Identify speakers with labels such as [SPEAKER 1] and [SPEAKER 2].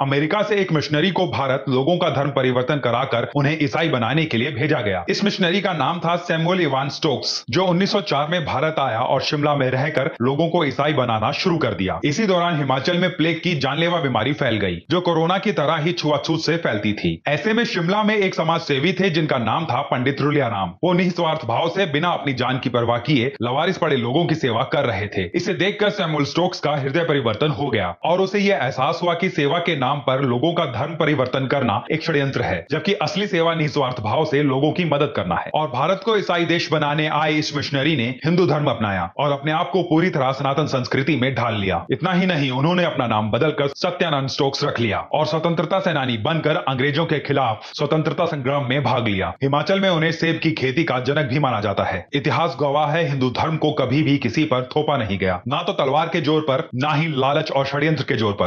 [SPEAKER 1] America से एक missionary को भारत लोगों का धर्म परिवर्तन कराकर उन्हें ईसाई बनाने के लिए भेजा गया। इस मिशनरी का नाम था सैमुअल इवान स्टोक्स, जो 1904 में भारत आया और शिमला में रहकर लोगों को ईसाई बनाना शुरू कर दिया। इसी दौरान हिमाचल में प्लेग की जानलेवा बीमारी फैल गई, जो कोरोना की तरह ही छुआछूत से फैलती थी। ऐसे में शिमला में एक समाज सेवी थे जिनका नाम था पंडित रुलियाराम। वो निस्वार्थ भाव से बिना अपनी जान की परवाह किए लवारिस पड़े लोगों की सेवा कर रहे थे। इसे देखकर सैमुअल स्टोक्स का हृदय परिवर्तन हो गया और उसे यह एहसास हुआ कि सेवा के नाम पर लोगों का धर्म परिवर्तन करना एक षड्यंत्र है, जबकि असली सेवा निस्वार्थ भाव से लोगों की मदद करना है। और भारत को ईसाई देश बनाने आए इस मिशनरी ने हिंदू धर्म अपनाया और अपने आप को पूरी तरह सनातन संस्कृति में ढाल लिया। इतना ही नहीं, उन्होंने अपना नाम बदलकर सत्यानंद स्टोक्स रख लिया और स्वतंत्रता सेनानी बनकर अंग्रेजों के खिलाफ स्वतंत्रता संग्राम में भाग लिया। हिमाचल में उन्हें सेब की खेती का जनक भी माना जाता है। इतिहास गवाह है, हिंदू धर्म को कभी भी किसी पर थोपा नहीं गया, ना तो तलवार के जोर पर, ना ही लालच और षड्यंत्र के जोर पर।